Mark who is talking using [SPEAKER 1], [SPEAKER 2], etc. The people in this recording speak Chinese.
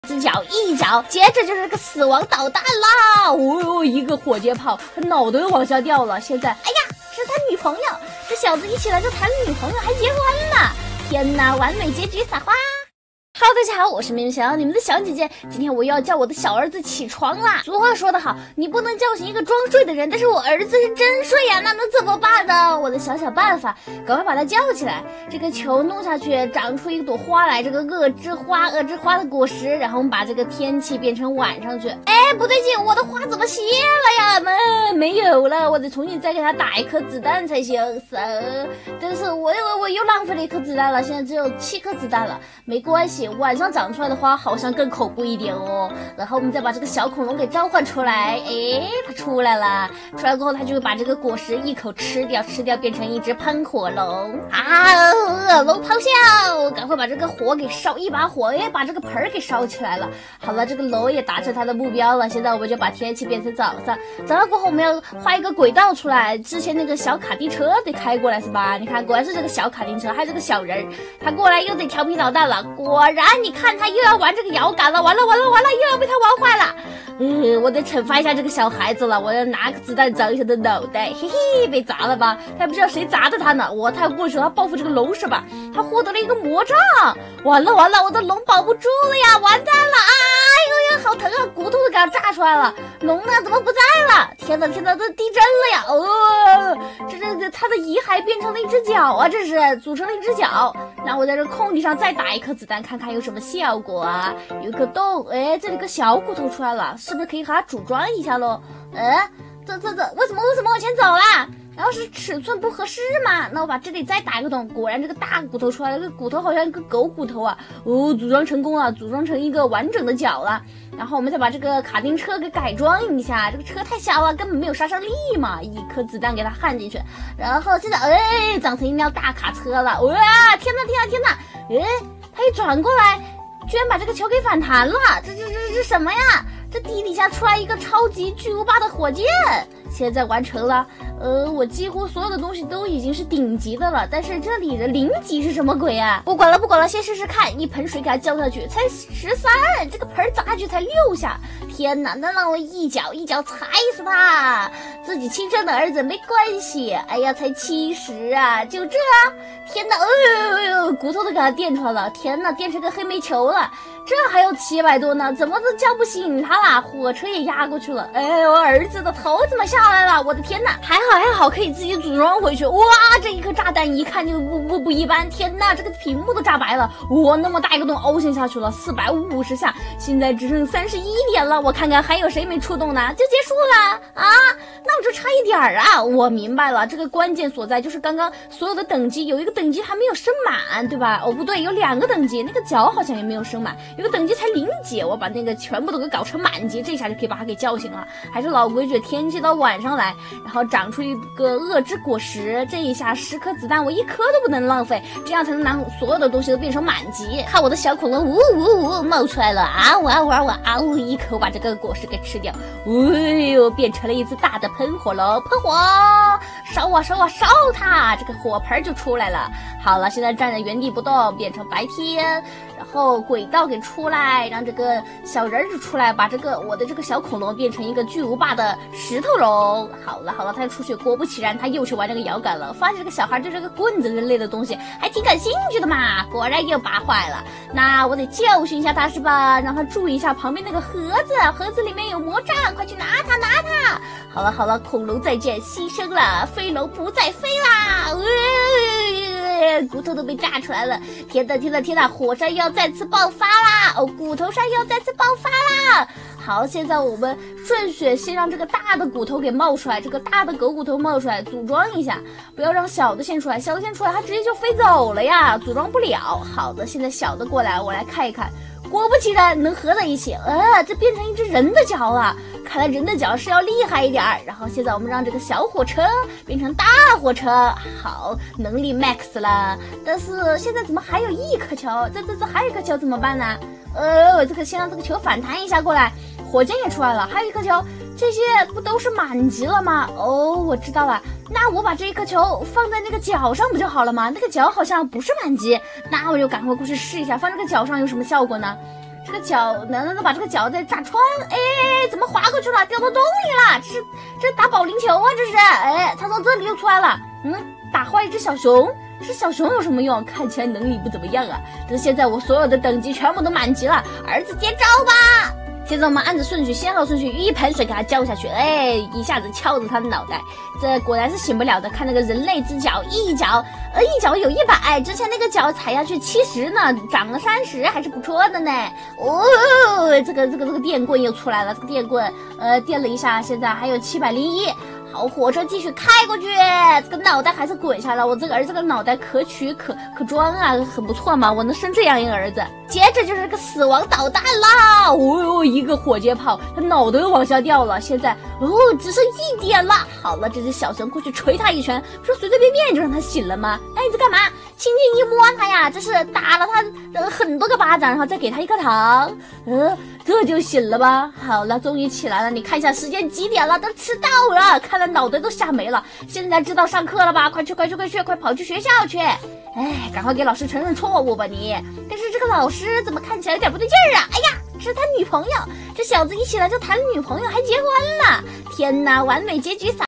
[SPEAKER 1] 只脚一脚，接着就是个死亡导弹啦！哦，一个火箭炮，他脑袋往下掉了。现在，哎呀，是他女朋友，这小子一起来就谈女朋友，还结婚了！天哪，完美结局撒花！Hello， 大家好，我是明晓，你们的小姐姐。今天我又要叫我的小儿子起床啦。俗话说得好，你不能叫醒一个装睡的人，但是我儿子是真睡呀，那能怎么办呢？我的小办法，赶快把他叫起来。这个球弄下去，长出一朵花来，这个恶之花的果实，然后我们把这个天气变成晚上去。哎，不对劲，我的花怎么谢了呀？没有了，我得重新再给他打一颗子弹才行。但是我又浪费了一颗子弹了，现在只有7颗子弹了，没关系。晚上长出来的花好像更恐怖一点哦。然后我们再把这个小恐龙给召唤出来，诶，它出来了。出来过后，它就会把这个果实一口吃掉变成一只喷火龙啊！恶龙咆哮，赶快把这个火给烧，一把火，诶，把这个盆儿给烧起来了。好了，这个龙也达成它的目标了。现在我们就把天气变成早上，早上过后我们要画一个轨道出来。之前那个小卡丁车得开过来是吧？你看，果然是这个小卡丁车，还有这个小人，他过来又得调皮捣蛋了。果然。你看他又要玩这个摇杆了，完了，又要被他玩坏了。我得惩罚一下这个小孩子了，我要拿个子弹砸一下他的脑袋，嘿嘿，被砸了吧？他不知道谁砸的他呢。他要过去，他报复这个龙是吧？他获得了一个魔杖，完了，我的龙保不住了呀，完蛋了！哎呦，好疼啊，骨头都给他炸出来了。龙呢？怎么不在了？天哪，这地震了呀！这他的遗骸变成了一只脚啊，这是组成了一只脚。那我在这空地上再打一颗子弹，看看有什么效果啊？有一个洞，哎，这里个小骨头出来了，是不是可以和它组装一下咯？这为什么往前走啦？然后是尺寸不合适嘛？那我把这里再打一个洞，果然这个大骨头出来了，这个骨头好像一个狗骨头啊！组装成功了，组装成一个完整的脚了。然后我们再把这个卡丁车给改装一下，这个车太小了，根本没有杀伤力嘛！一颗子弹给它焊进去，然后现在长成一辆大卡车了！哇，天哪！它一转过来，居然把这个球给反弹了！这什么呀？这地底下出来一个超级巨无霸的火箭，现在完成了。我几乎所有的东西都已经是顶级的了，但是这里的0级是什么鬼啊？不管了，先试试看，一盆水给它浇下去，才13，这个盆砸下去才6下，天哪，能让我一脚踩死他！自己亲生的儿子没关系，哎呀，才70啊，就这，天哪，骨头都给它电出来了，天哪，电成个黑煤球了，这还有700多呢，怎么都叫不醒他啦？火车也压过去了，我儿子的头怎么下来了？我的天哪，还好可以自己组装回去。哇，这一颗炸弹一看就不一般，天哪，这个屏幕都炸白了。哇，那么大一个洞凹陷下去了，450下，现在只剩31点了，我看看还有谁没出动呢？就结束了啊？那我就差一点啊！我明白了，这个关键所在就是刚刚所有的等级有一个等级还没有升满，对吧？不对，有2个等级，那个脚好像也没有升满，有个等级才0级，我把那个全部都给搞成满级，这下就可以把它给叫醒了。还是老规矩，天气到晚上来，然后长出一个恶之果实，这一下10颗子弹我1颗都不能浪费，这样才能拿所有的东西都变成满级。看我的小恐龙冒出来了啊！我一口把这个果实给吃掉，变成了一只大的喷火龙，喷火烧它，这个火盆就出来了。好了，现在站在原地不动，变成白天，然后轨道给出来，让这个小人就出来，把我的这个小恐龙变成一个巨无霸的石头龙。好了，他出去，果不其然，他又去玩这个摇杆了。发现这个小孩对这个棍子人类的东西还挺感兴趣的嘛，果然又拔坏了。那我得教训一下他是吧？让他注意一下旁边那个盒子里面有魔杖，快去拿它。好了，恐龙再见，牺牲了，飞龙不再飞啦！骨头都被炸出来了，天哪，火山要再次爆发啦！骨头山要再次爆发啦！好，现在我们顺序先让这个大的骨头给冒出来，这个大的狗骨头冒出来，组装一下，不要让小的先出来，小的先出来它直接就飞走了呀，组装不了。好的，现在小的过来，我来看一看，果不其然能合在一起，这变成一只人的脚了。看来人的脚是要厉害一点。然后现在我们让这个小火车变成大火车，好，能力 max 了。但是现在怎么还有1颗球？这还有一颗球怎么办呢？这个先让这个球反弹一下过来，火箭也出来了，还有1颗球，这些不都是满级了吗？我知道了，那我把这1颗球放在那个脚上不就好了吗？那个脚好像不是满级，那我就赶快过去试一下，放这个脚上有什么效果呢？ 这个脚能把这个脚再炸穿，哎，怎么滑过去了？掉到洞里了？这是打保龄球啊，这是，哎，他从这里又出来了，打坏一只小熊。这小熊有什么用？看起来能力不怎么样啊。但是现在我所有的等级全部都满级了，儿子接招吧。现在我们按着顺序，先后顺序，一盆水给他浇下去，哎，一下子敲着他的脑袋，这果然是醒不了的。看那个人类之脚，一脚有100，之前那个脚踩下去70呢，涨了30，还是不错的呢。哦，这个电棍又出来了，这个电棍电了一下，现在还有701。好，火车继续开过去，这个脑袋还是滚下来。我这个儿子的脑袋可取可装啊，很不错嘛，我能生这样一个儿子。接着就是个死亡导弹啦，一个火箭炮，他脑袋又往下掉了。现在只剩1点了。好了，这只小熊过去捶他一拳，说随随便便就让他醒了吗？哎，你在干嘛？轻轻一摸他呀，这是打了他很多个巴掌，然后再给他一颗糖，这就醒了吧。好了，终于起来了。你看一下时间几点了，都迟到了，看来脑袋都吓没了。现在知道上课了吧？快去，快跑去学校去。哎，赶快给老师承认错误吧你。但是这个老师怎么看起来有点不对劲儿啊？哎呀，是他女朋友，这小子一起来就谈女朋友还结婚了。天哪，完美结局